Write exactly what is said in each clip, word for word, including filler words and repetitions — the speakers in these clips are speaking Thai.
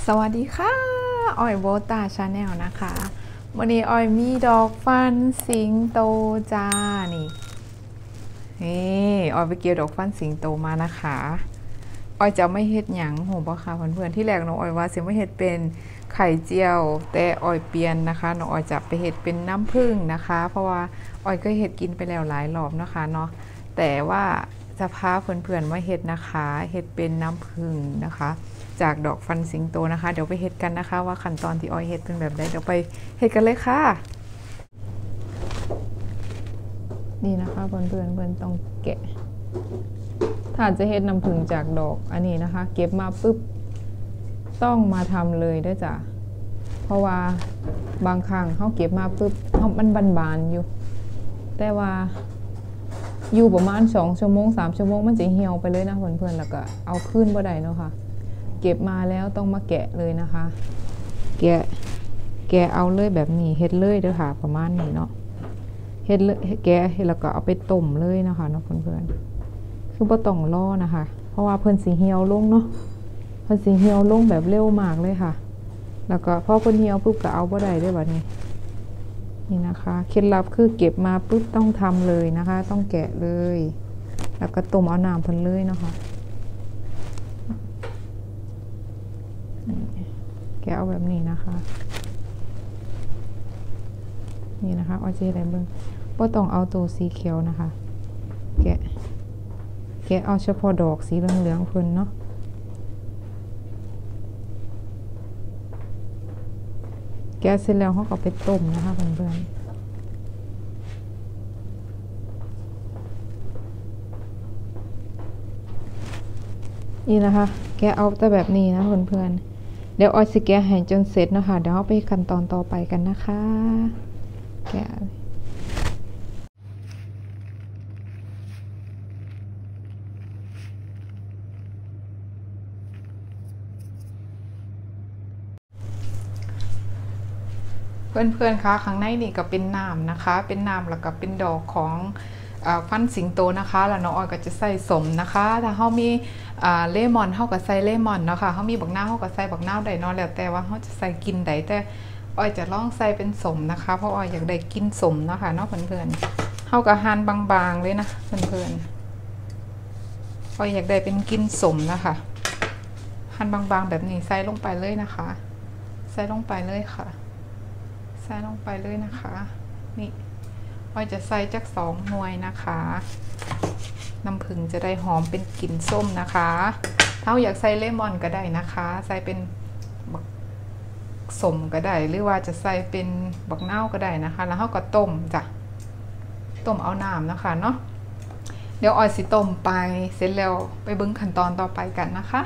สวัสดีค่ะออยโบตาชาแนลนะคะวันนี้ออยมีดอกฟันสิงโตจ้านี่นี่ออยไปเกี่ยวดอกฟันสิงโตมานะคะออยจะไม่เฮ็ดหยังโหบ่ค่ะเพื่อนๆที่แรกน้องออยว่าสิไม่เฮ็ดเป็นไข่เจียวแต่ออยเปลี่ยนนะคะน้องออยจะไปเฮ็ดเป็นน้ำผึ้งนะคะเพราะว่าออยก็เฮ็ดกินไปแล้วหลายรอบนะคะเนาะแต่ว่าจะพาเพื่อนๆมาเฮ็ดนะคะเฮ็ดเป็นน้ำผึ้งนะคะจากดอกฟันสิงโตนะคะเดี๋ยวไปเฮ็ดกันนะคะว่าขั้นตอนที่ออยเฮ็ดเป็นแบบใดเดี๋ยวไปเฮ็ดกันเลยค่ะนี่นะคะเพื่อนๆเพื่อนต้องแกะถ้าจะเฮ็ดน้ำผึ้งจากดอกอันนี้นะคะเก็บมาปุ๊บต้องมาทำเลยได้จ้ะเพราะว่าบางครั้งเขาเก็บมาปุ๊บมันบานๆอยู่แต่ว่าอยู่ประมาณสองชั่วโมงสามชั่วโมงมันจะเหี่ยวไปเลยนะเพื่อนๆแล้วก็เอาขึ้นบ่ได้เนาะค่ะเก็บมาแล้วต้องมาแกะเลยนะคะแกะแกะเอาเลยแบบนี้เฮ็ดเลยเด้อค่ะประมาณนี้เนาะเฮ็ดเลยแกะแล้วก็เอาไปต้มเลยนะคะเนาะเพื่อนๆคือบ่ต้องรอนะคะเพราะว่าเพิ่นสิเหี่ยวลงเนาะเพิ่นสิเหี่ยวลงแบบเร็วมากเลยค่ะแล้วก็พอเพิ่นเหี่ยวปุ๊บก็เอาบ่ได้ด้วยบัดนี้นี่นะคะเคล็ดลับคือเก็บมาปุ๊บต้องทำเลยนะคะต้องแกะเลยแล้วก็ต้มเอาน้ำเพิ่นเลยเนาะค่ะแกะเอาแบบนี้นะคะนี่นะคะเอาเจอะไรเบิ้งบ่ต้องเอาตัวสีเขียวนะคะแกะแกะเอาเฉพาะดอกสีเหลืองๆเพิ่นเนาะแกะเสร็จแล้วเขาก็ไปต้มนะคะเพื่อนๆนี่นะคะแกะเอาแต่แบบนี้นะเพื่อนๆเดี๋ยวออยสิแกะให้จนเสร็จนะคะเดี๋ยวเราไปขั้นตอนต่อไปกันนะคะแกะเพื่อนๆคะข้างในนี่ก็เป็นน้ำนะคะเป็นน้ำแล้วก็เป็นดอกของฟันสิงโตนะคะแล้วน้องออยก็จะใส่สมนะคะถ้าเขามีเลมอนเขาก็ใส่เลมอนเนาะค่ะเขามีบักหน้าเขาก็ใส่บักหน้าได้เนาะแล้วแต่ว่าเขาจะใส่กินใดแต่ออยจะลองใส่เป็นสมนะคะเพราะออยอยากได้กินสมนะคะเนาะเพื่อนๆเขาก็หั่นบางๆเลยนะเพื่อนๆออยอยากได้เป็นกินสมนะคะหั่นบางๆแบบนี้ใส่ลงไปเลยนะคะใส่ลงไปเลยค่ะใส่ลงไปเลยนะคะนี่ออยจะใส่จักสองหน่วยนะคะน้ำผึ้งจะได้หอมเป็นกลิ่นส้มนะคะถ้าอยากใส่เลมอนก็ได้นะคะใส่เป็นบักสมก็ได้หรือว่าจะใส่เป็นบักเน่าก็ได้นะคะแล้วเขาก็ต้มจ้ะต้มเอาน้ำนะคะเนาะเดี๋ยวออยสิต้มไปเสร็จแล้วไปเบิ่งขั้นตอนต่อไปกันนะคะ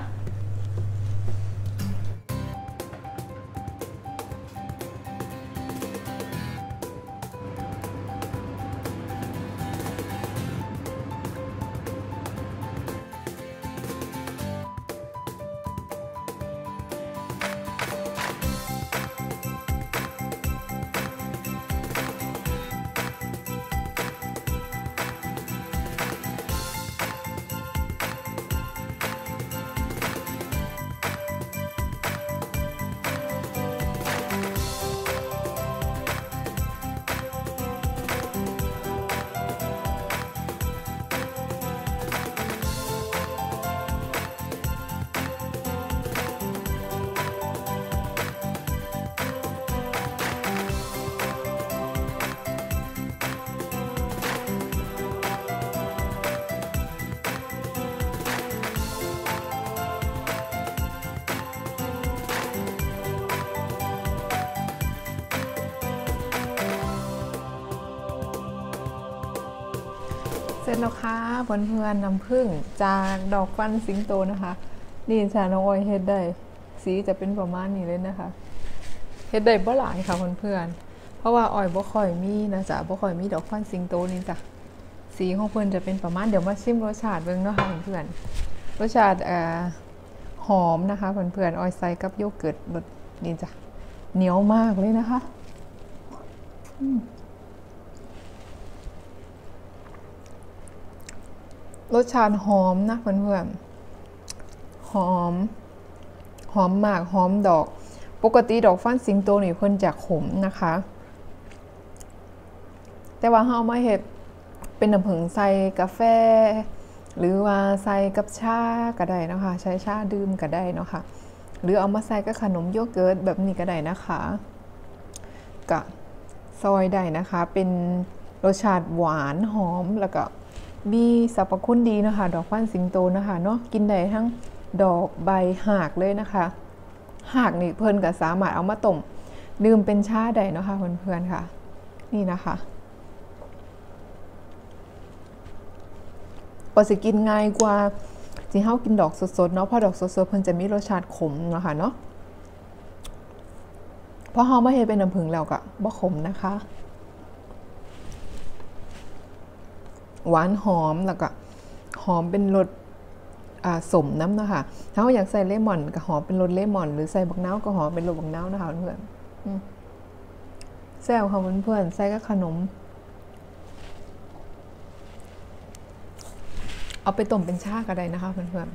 เสร็จแล้วค่ะเพื่อนๆน้ำผึ้งจากดอกฟันสิงโตนะคะนี่ชาน้องออยเฮ็ดได้สีจะเป็นประมาณนี้เลยนะคะเฮ็ดได้บ่หลายค่ะเพื่อนๆเพราะว่าออยบ่ค่อยมีนะจ๊ะบ่ค่อยมีดอกฟันสิงโตนี่จ้ะสีของเพื่อนจะเป็นประมาณเดี๋ยวมาชิมรสชาติเบิ่งเนาะค่ะเพื่อนๆรสชาติเอ่อหอมนะคะเพื่อนๆออยใส่กับโยเกิร์ตรสนี่จ้ะเหนียวมากเลยนะคะรสชาติหอมนะเพื่อนๆหอมหอมมากหอมดอกปกติดอกฟันสิงโตนี่เพิ่นจะขมนะคะแต่ว่าเฮามาเฮ็ดเป็นน้ำผึ้งใส่กาแฟหรือว่าใส่กับชาก็ได้นะคะใช้ชาดื่มก็ได้เนาะค่ะหรือเอามาใส่กับขนมโยเกิร์ตแบบนี้ก็ได้นะคะกะซอยได้นะคะเป็นรสชาติหวานหอมแล้วก็มีสรรพคุณดีนะคะดอกฟันสิงโตนะคะเนาะกินได้ทั้งดอกใบหากเลยนะคะหากนี่เพิ่นก็สามารถเอามาต้มดื่มเป็นชาได้นะคะเพื่อนๆค่ะนี่นะคะก็สิกินง่ายกว่าที่เฮากินดอกสดๆเนาะเพราะดอกสดๆเพิ่นจะมีรสชาติขมนะคะเนาะเพราะเฮามาเฮ็ดเป็นน้ำผึ้งแล้วก็บ่ขมนะคะหวานหอมแล้วก็หอมเป็นรสสมน้ำนะคะถ้าเราอยากใส่เลมอนก็หอมเป็นรสเลมอนหรือใส่บักนาวก็หอมเป็นรสบักนาวนะคะเพื่อนแซ่บค่ะเพื่อนๆใส่กับขนมเอาไปต้มเป็นชาก็ได้นะคะเพื่อน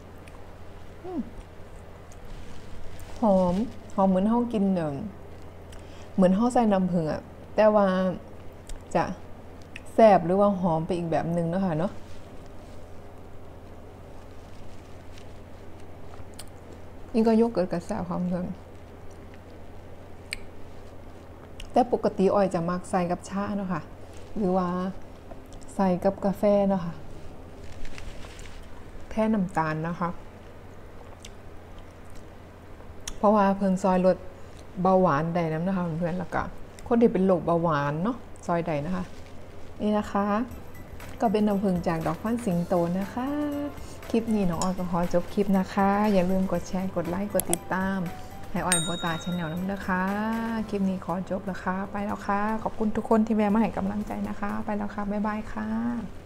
ๆหอมหอมเหมือนเฮากินเหมือนเฮาใส่น้ำผึ้งอะแต่ว่าจะแซ่บหรือว่าหอมไปอีกแบบหนึ่งนะคะเนาะนี่ก็โยเกิร์ตกับแซ่บความเพิ่มแต่ปกติออยจะมักใส่กับชาเนาะค่ะหรือว่าใส่กับกาแฟเนาะค่ะแค่น้ำตาลนะคะเพราะว่าเพิ่งซอยลดเบาหวานได้น้ำนะคะเพื่อนๆแล้วก็คนที่เป็นโรคเบาหวานเนาะซอยได้นะคะนี่นะคะก็เป็นน้ำผึ้งจากดอกฟันสิงโตนะคะคลิปนี้น้องออยก็ขอจบคลิปนะคะอย่าลืมกดแชร์กดไลค์กดติดตามให้ออยโบตาชาแนลน้ำนะคะคลิปนี้ขอจบแล้วค่ะไปแล้วค่ะขอบคุณทุกคนที่แวะมาให้กำลังใจนะคะไปแล้วค่ะบ๊ายบายค่ะ